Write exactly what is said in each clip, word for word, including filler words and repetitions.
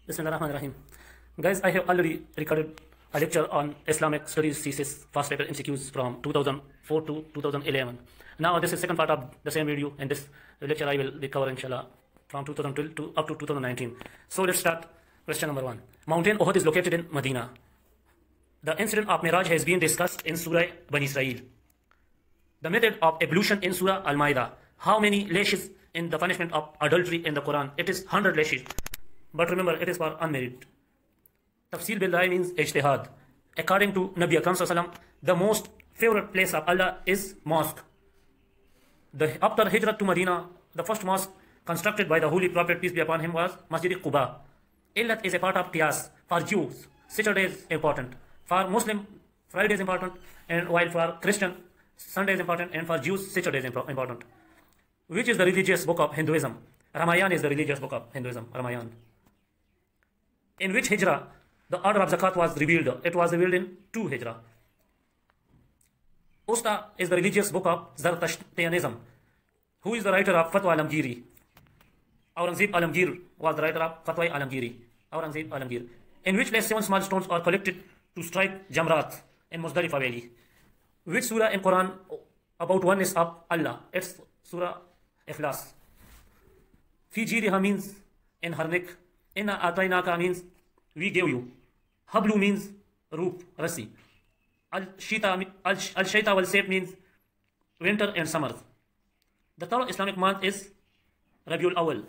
Bismillahirrahmanirrahim. Guys, I have already recorded a lecture on Islamic Studies thesis fast paper M C Qs from two thousand four to two thousand eleven. Now this is second part of the same video, and this lecture I will be covering inshallah from two thousand twelve to up to two thousand nineteen. So let's start. Question number one. Mountain Uhud is located in Medina. The incident of Miraj has been discussed in Surah Bani Israel. The method of ablution in Surah Al-Ma'idah. How many lashes in the punishment of adultery in the Quran? It is one hundred lashes. But remember, it is for unmarried. Tafsir bil Rai means ijtihad. According to Nabi Akram sallallahu alaihi wasallam, the most favorite place of Allah is mosque. The, after Hijrat to Medina, the first mosque constructed by the Holy Prophet, peace be upon him, was Masjid Quba. Illat is a part of Qiyas. For Jews, Saturday is important. For Muslim, Friday is important. And while for Christian, Sunday is important. And for Jews, Saturday is important. Which is the religious book of Hinduism? Ramayana is the religious book of Hinduism. Ramayana. In which Hijrah the order of Zakat was revealed? It was revealed in two Hijrah. Usta is the religious book of Zoroastrianism. Who is the writer of Fatwa Alamgiri? Aurangzeb Alamgir was the writer of Fatwa Alamgiri. Aurangzeb Alamgir. In which place seven small stones are collected to strike Jamrat in Muzdalifah Valley? Which surah in Quran about oneness of Allah? It's Surah Ikhlas. Fi jiriha means in her neck. Inna atainaka means we gave you. Hablu means rope, rasi. Al-shita al-shaita wal-sayf means winter and summer. The third Islamic month is Rabiul Awal.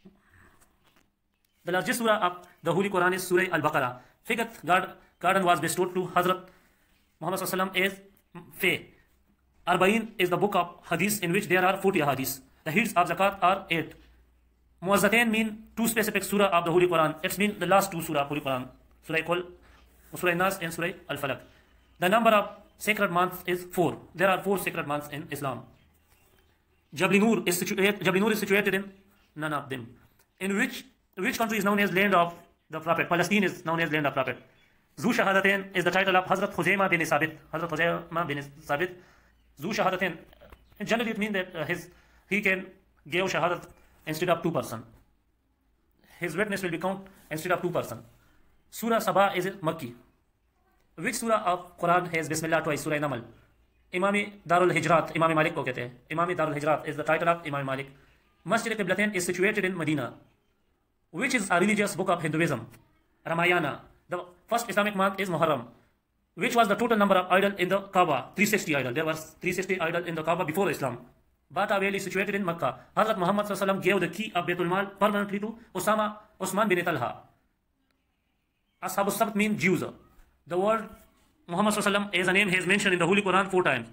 The largest surah of the Holy Quran is Surah Al-Baqarah. Fifth garden was bestowed to Hazrat Muhammad sallallahu alaihi wasallam as Fay. Arba'in is the book of Hadith in which there are forty Hadiths. The heads of Zakat are eight. Muazzatain mean two specific surah of the Holy Quran. It's mean the last two surah of Holy Quran. Surah Qul, Surah Nas and Surah Al-Falaq. The number of sacred months is four. There are four sacred months in Islam. Jabal Nur is situated, Jabal Nur is situated in none of them. In which which country is known as land of the Prophet? Palestine is known as land of Prophet. Zu Shahadatain is the title of Hazrat Khuzaimah bin Sabit. Hazrat Khuzaimah bin Sabit. Zu Shahadatain. Generally it means that uh, his he can give shahadat instead of two person. His witness will be count instead of two person. Surah Sabah is Makki. Which surah of Quran has Bismillah twice? Surah Namal. Imami Darul Hijrat, Imam Malik ko kehte hain. Imami Darul Hijrat is the title of Imam Malik. Masjid Qiblatain is situated in Medina. Which is a religious book of Hinduism? Ramayana. The first Islamic month is Muharram. Which was the total number of idols in the Kaaba? three hundred sixty idols. There was three hundred sixty idols in the Kaaba before Islam. Bata Valley is situated in Makkah. Hazrat Muhammad sallallahu alaihi wasallam gave the key of Baitul Mal permanently to Osama Osman bin Talha. Ashab al-Sabt mean Jews. The word Muhammad sallallahu alaihi wasallam as a name is mentioned in the Holy Quran four times.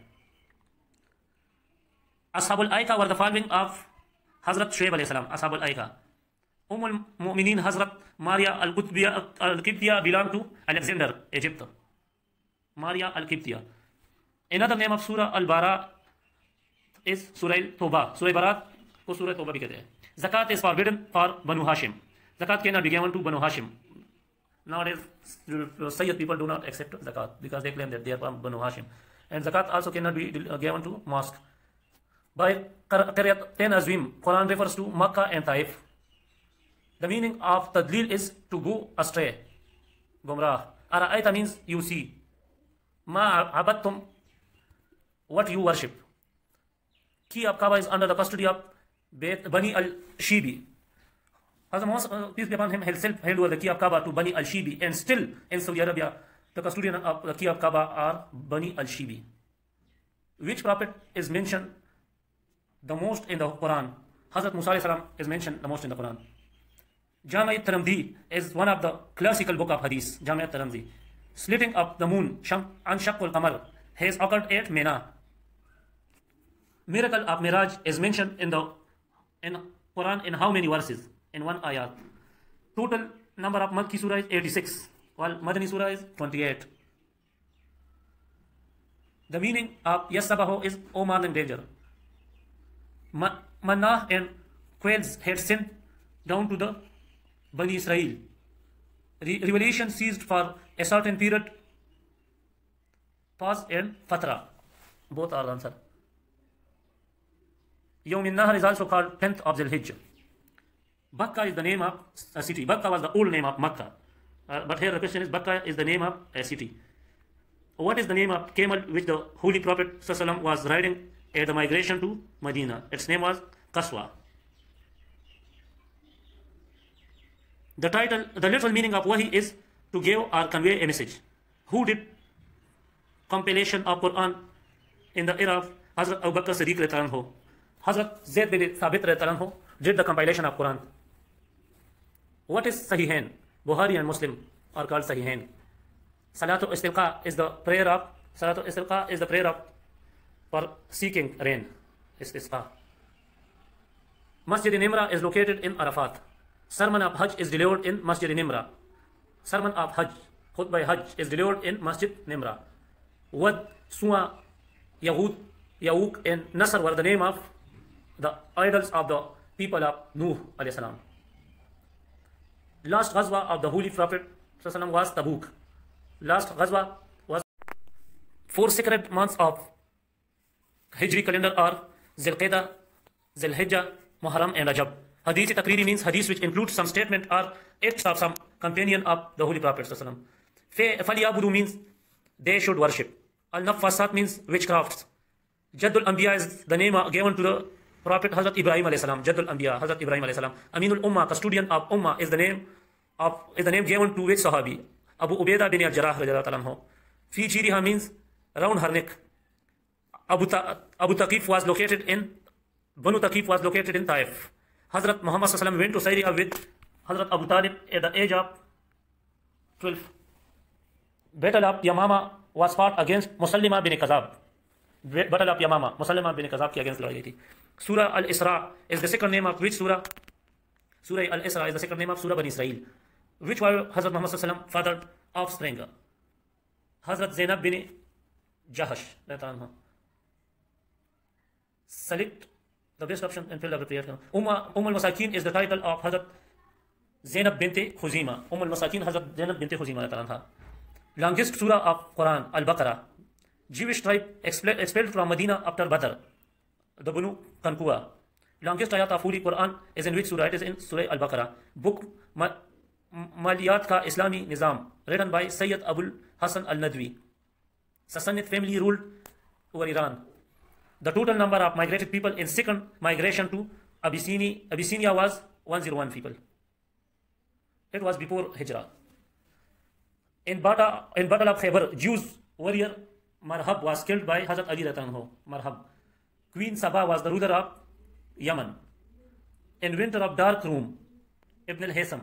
Ashab al-Aika were the following of Hazrat Shuaib alayhi salam. Ashab al-Aika. Umm al-Mu'minin Hazrat Maria al-Qibtiyya belonged to Alexander, Egypt. Maria al-Qibtiyya. Another name of Surah Al-Bara is Surah Toba. Surah Barat ko Surah Toba bhi kehte hain. Zakat is forbidden for Banu Hashim. Zakat cannot be given to Banu Hashim. Nowadays, Sayyid people do not accept zakat because they claim that they are from Banu Hashim. And zakat also cannot be given to mosque. By Qariyatain Azim, Quran refers to Makkah and Taif. The meaning of Tadlil is to go astray. Gumrah. Ara'aita means you see. Ma abattum, what you worship. Key of Kaaba is under the custody of Bani al-Shibi. Hazrat Muhammad, peace be upon him, himself handed over the key of Kaaba to Bani al-Shibi, and still in Saudi Arabia, the custodian of the key of Kaaba are Bani al-Shibi. Which prophet is mentioned the most in the Quran? Hazrat Musa alayhi salam is mentioned the most in the Quran. Jami' at-Tirmidhi is one of the classical book of Hadith. Jami' at-Tirmidhi. Slitting of the moon, Anshaq al-Qamar, has occurred at Mina. Miracle of Miraj is mentioned in the in Quran in how many verses? In one ayat. Total number of Makki surah is eighty-six, while Madani surah is twenty-eight. The meaning of Yasabaho is O man in danger. Manna and quails had sent down to the Bani Israel. Re revelation ceased for a certain period. Pause and Fatra. Both are the answer. Yawm al-Nahr is also called tenth of Dhul Hijjah. Bakka is the name of a city. Bakka was the old name of Makkah. Uh, but here the question is, Bakka is the name of a city. What is the name of camel which the Holy Prophet ﷺ was riding at the migration to Medina? Its name was Qaswa. The title, the literal meaning of Wahi is to give or convey a message. Who did compilation of Quran in the era of Hazrat Abu Bakr Siddiq radhiyallahu anhu? Hazrat Zayd bin Thabit radhiyallahu anhu did the compilation of Quran. What is Sahihain? Bukhari and Muslim are called Sahihain. Salatul Istilqa is the prayer of Salatul Istilqa is the prayer of for seeking rain. Istisqa. Masjid Nimra is located in Arafat. Sermon of Hajj is delivered in Masjid Nimra. Sermon of Hajj, Khutbah Hajj is delivered in Masjid Nimra. Wad, Suwa, Yahud, Yahuk, and Nasr were the name of the idols of the people of Nuh alayhi salam. Last Ghazwa of the Holy Prophet was Tabuk. Last Ghazwa was four sacred months of Hijri calendar are Zilqadah, Zilhijjah, Muharram, and Rajab. Hadith Takriri means hadith which includes some statement or acts of some companion of the Holy Prophet. Faliyabudu means they should worship. Al-Nafasat means witchcrafts. Jaddul Anbiya is the name given to the Prophet Hazrat Ibrahim alayhi salam. Jaddul Anbiya, Hazrat Ibrahim alayhi salam. Aminul Ummah, custodian of Ummah, is the name of is the name given to which Sahabi? Abu Ubaidah bin al-Jarrah radhiyallahu anhu. Fi Jiriha means around her neck. Abu, Ta Abu Taqif was located in Banu Taqif was located in Taif. Hazrat Muhammad sallallahu alaihi wasallam went to Syria with Hazrat Abu Talib at the age of twelve. Battle of Yamama was fought against Musallima bin Kazab. Battle of Yamama, Musallima bin Kazab ki against लड़ाई थी. Surah Al-Isra is the second name of which surah? Surah Al-Isra is the second name of Surah Bani Israel. Which were Hazrat Muhammad sallallahu alaihi wasallam fathered offspring? Hazrat Zainab bin Jahash. Select the best option and fill up the prayer. Umm al-Masakin is the title of Hazrat Zainab binti Khuzima. Umm al-Masakin Hazrat Zainab binti Khuzima. Longest surah of Quran, Al-Baqarah. Jewish tribe expelled from Medina after Badr. The Banu Kankua. Longest ayat of Holy Quran is in which surah? It is in Surah Al-Baqarah. Book Maliyat Ka Islami Nizam, written by Sayyid Abul Hasan al-Nadwi. Sassanid family ruled over Iran. The total number of migrated people in second migration to Abyssinia, Abyssinia was one hundred one people. It was before Hijrah. In Battle in Battle of Khaybar, Jews warrior Marhab was killed by Hazrat Ali radhiyallahu anhu. Marhab. Queen Saba was the ruler of Yemen. In winter of dark room, Ibn al-Haysam.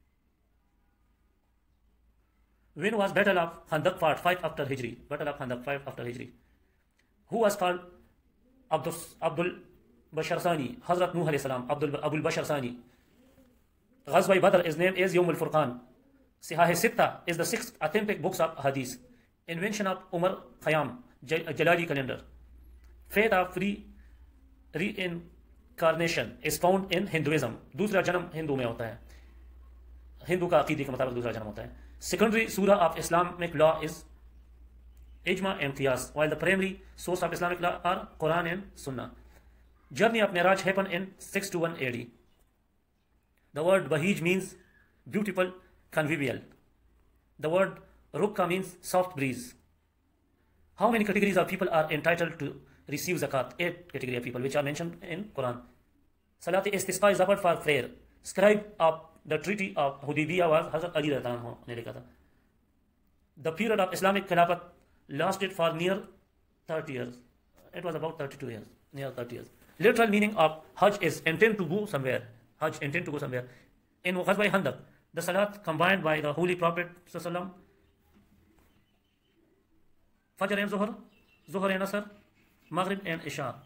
When was Battle of Khandaq fought? Five after Hijri. Battle of Khandaq, five after Hijri. Who was called Abdul, Abdul Bashar Sani? Hazrat Nuh alayhi salam. Abdul Abul Bashar Sani. Ghazwa Badr is named as Yawm al-Furqan. Sihah Sitta is the sixth authentic books of Hadith. Invention of Umar Khayyam, Jalali calendar. Faith of free reincarnation is found in Hinduism. दूसरा जन्म हिंदू में होता है. हिंदू का अकीदे के मुताबिक दूसरा जन्म होता है. Secondary surah of Islamic law is Ijma and Qiyas, while the primary source of Islamic law are Quran and Sunnah. Journey of Miraj happened in six to one A D. The word Bahij means beautiful, convivial. The word Rukka means soft breeze. How many categories of people are entitled to receive zakat? Eight categories of people which are mentioned in Quran. Salat Istisqa is offered for prayer. Scribe of the treaty of Hudaybiyah was Hazrat Ali radhiyallahu anhu. The period of Islamic Khilafat lasted for near thirty years. It was about thirty-two years, near thirty years. Literal meaning of Hajj is intent to go somewhere. Hajj, intent to go somewhere. In Ghazwa Khandaq, the Salat combined by the Holy Prophet sallallahu Fajr and Zuhr, Zuhr and Asr, Maghrib and Isha.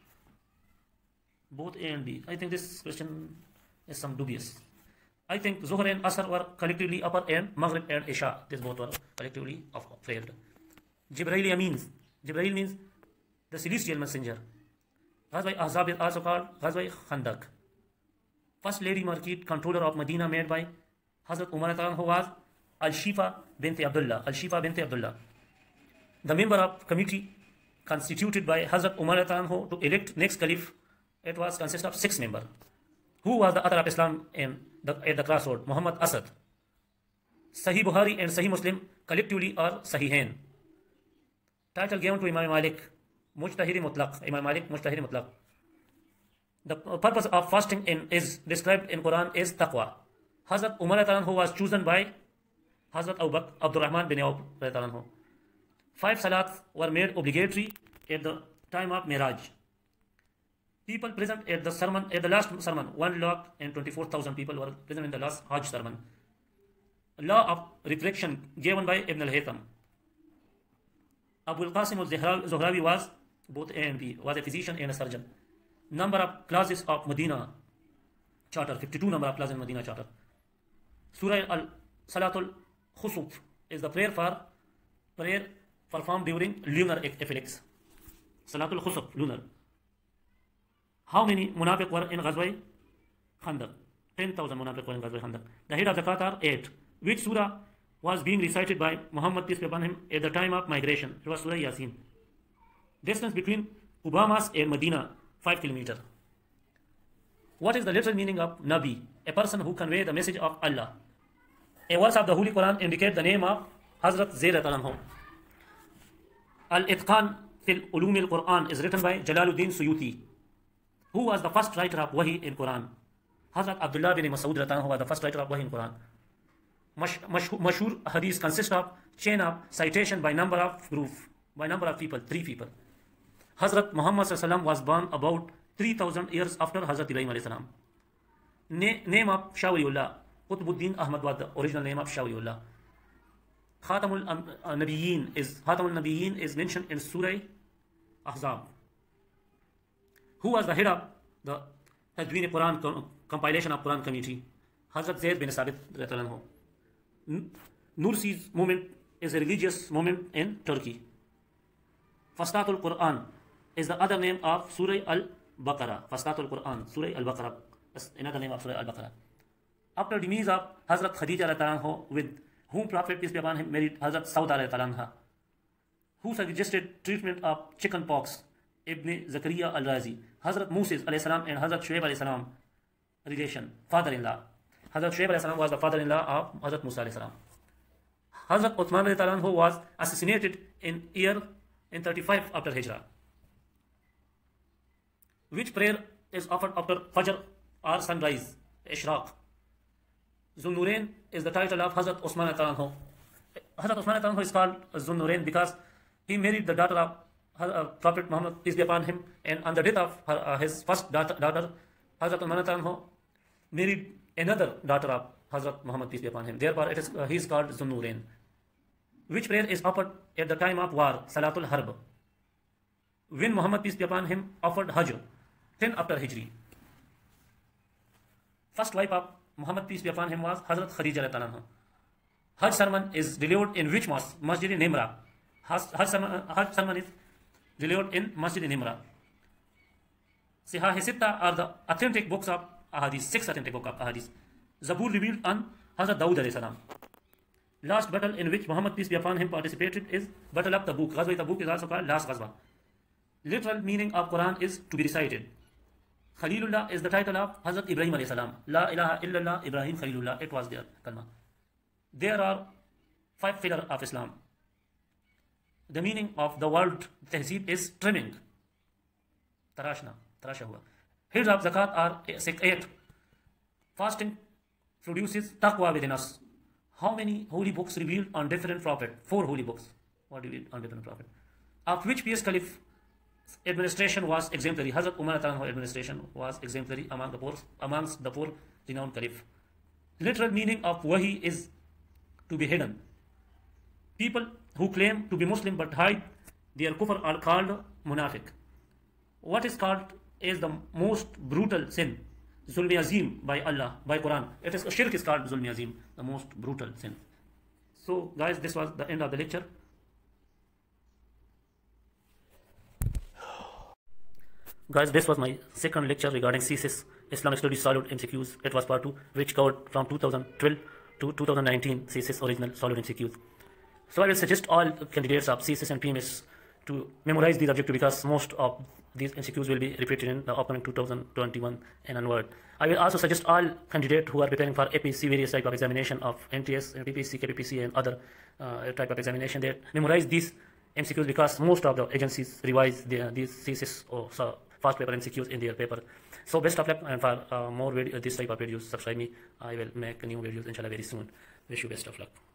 Both A and B. I think this question is some dubious. I think Zuhr and Asr were collectively upper and Maghrib and Isha. These both were collectively failed. Jibreel means Jibreel means the celestial messenger. Ghazwa Ahzab is also called Ghazwa Khandaq. First lady market controller of Medina made by Hazrat Umar who was Al-Shifa binti Abdullah. Al-Shifa binti Abdullah. The member of committee constituted by Hazrat Umar to elect next caliph, it was consist of six members. Who was the author of Islam in the, at the crossroad? Muhammad Asad. Sahih Bukhari and Sahih Muslim collectively are Sahihain. Title given to Imam Malik, Mujtahid Mutlaq. Imam Malik, Mujtahid Mutlaq. The purpose of fasting in, is described in Quran is taqwa. Hazrat Umar who was chosen by Hazrat Abu Bakr Abdurrahman bin Awf. Five salats were made obligatory at the time of Miraj. People present at the sermon, at the last sermon, one lakh and twenty-four thousand people were present in the last Hajj sermon. Law of resurrection given by Ibn al-Haytham. Abu al-Qasim al-Zuhrawi was both A and B, was a physician and a surgeon. Number of clauses of Medina Charter, fifty-two number of clauses in Medina Charter. Surah al-Salatul Khusuf is the prayer for prayer performed during lunar eclipse. Salatul Khusuf, lunar. How many munafiq were in Ghazwa Khandaq? ten thousand munafiq were in Ghazwa Khandaq. The head of zakat are eight. Which surah was being recited by Muhammad peace be upon him at the time of migration? It was Surah Yasin. Distance between Quba Mosque and Medina, five kilometers. What is the literal meaning of Nabi? A person who conveys the message of Allah. A verse of the Holy Quran indicates the name of Hazrat Zayd Al-Anhu. Al-Itqan fil Ulum al-Quran is written by Jalaluddin Suyuti. Who was the first writer of Wahi in Quran? Hazrat Abdullah bin Mas'ud Ratan, who was the first writer of Wahi in Quran. Mashhur hadith consists of chain of citation by number of group, by number of people, three people. Hazrat Muhammad sallam was born about three thousand years after Hazrat Ibrahim alayhi salam. Name of Shawliullah, Qutbuddin Ahmad was the original name of Shawliullah. Khatamul Nabiyyin is Khatamul Nabiyyin is mentioned in Surah Ahzab. Who was the head of the Tajween Quran com compilation of Quran committee? Hazrat Zayd bin Sabit radhiyallahu anhu. Nursi's movement is a religious movement in Turkey. Fastatul Quran is the other name of Surah Al-Baqarah. Fastatul Quran, Surah Al-Baqarah. That's another name of Surah Al-Baqarah. After the demise of Hazrat Khadija radhiyallahu anha, with whom Prophet peace be upon him married Hazrat Sauda radhiyallahu anha, who suggested treatment of chicken pox, Ibn Zakaria al-Razi. Hazrat Moses alayhi salam and Hazrat Shuaib alayhi salam relation, father-in-law. Hazrat Shuaib alayhi salam was the father-in-law of Hazrat Musa alayhi salam. Hazrat Uthman alayhi who was assassinated in year in thirty-five after Hijrah. Which prayer is offered after Fajr or sunrise? Ishraq. Zunnurain is the title of Hazrat Usman alayhi. Hazrat Usman alayhi is called Zunnurain because he married the daughter of Uh, Prophet Muhammad peace be upon him, and on the death of her, uh, his first daughter, daughter Hazrat Uthman married another daughter of Hazrat Muhammad peace be upon him. Therefore, it is uh, he is called Zunnurain. Which prayer is offered at the time of war? Salatul Harb. When Muhammad peace be upon him offered Hajj, ten after Hijri. First wife of Muhammad peace be upon him was Hazrat Khadija radhiyallahu anha. Hajj sermon is delivered in which mosque? Masjid Nimra. Hajj sermon, Hajj sermon is delivered in Masjid Nimra. Sihah Sitta are the authentic books of Ahadith, six authentic books of Ahadith. Zabur revealed on Hazrat Dawood alayhi salam. Last battle in which Muhammad peace be upon him participated is Battle of Tabuk. Ghazwa Tabuk is also called Last Ghazwa. Literal meaning of Quran is to be recited. Khalilullah is the title of Hazrat Ibrahim alayhi salam. La ilaha illallah Ibrahim Khalilullah. It was their kalma. There are five pillars of Islam. The meaning of the word tehzeeb is trimming. Tarashna, tarasha hua. Heads of zakat are eight. Fasting produces taqwa within us. How many holy books revealed on different prophets? Four holy books. What revealed on different prophets? Of which P S Caliph administration was exemplary? Hazrat Umar administration was exemplary among the poor, amongst the poor renowned caliph. Literal meaning of wahi is to be hidden. People who claim to be Muslim but hide their kufr are called munafiq. What is called is the most brutal sin? Zulmi Azim by Allah, by Quran. It is shirk is called Zulmi Azim, the most brutal sin. So guys, this was the end of the lecture. Guys, this was my second lecture regarding C S S Islamic Studies Solid M C Qs. It was part two, which covered from two thousand twelve to two thousand nineteen C S S original Solid M C Qs. So I will suggest all candidates of C S S and P M S to memorize these objectives, because most of these M C Qs will be repeated in the upcoming two thousand twenty-one and onward. I will also suggest all candidates who are preparing for A P S C, various type of examination of N T S, P P S C, K P P C, and other uh, type of examination, they memorize these M C Qs, because most of the agencies revise their, these C S S or so fast paper M C Qs in their paper. So best of luck, and for uh, more video, this type of videos, subscribe me. I will make new videos inshallah very soon. Wish you best of luck.